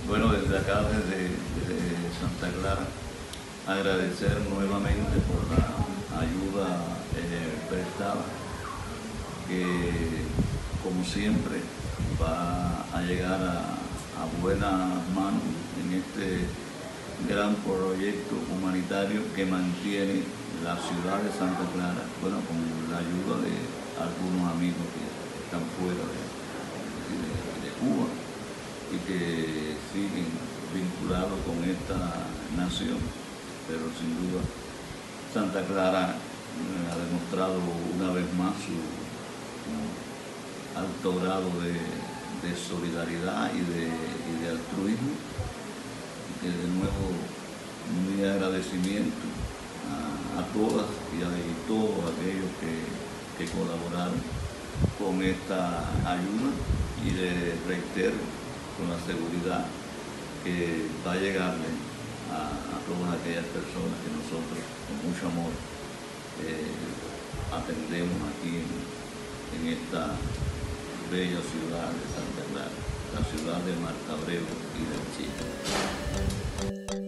Bueno, desde acá, desde Santa Clara, agradecer nuevamente por la ayuda prestada, que como siempre va a llegar a buenas manos en este gran proyecto humanitario que mantiene la ciudad de Santa Clara, bueno, con la ayuda de algunos amigos que están fuera de Cuba y que siguen vinculados con esta nación, pero sin duda Santa Clara ha demostrado una vez más su alto grado de solidaridad y de altruismo, y que de nuevo mi agradecimiento a todas y a todos aquellos que colaboraron con esta ayuda, y reitero con la seguridad que va a llegarle a todas aquellas personas que nosotros con mucho amor atendemos aquí en esta bella ciudad de Santa Clara, la ciudad de Marta Abreu y del Chile.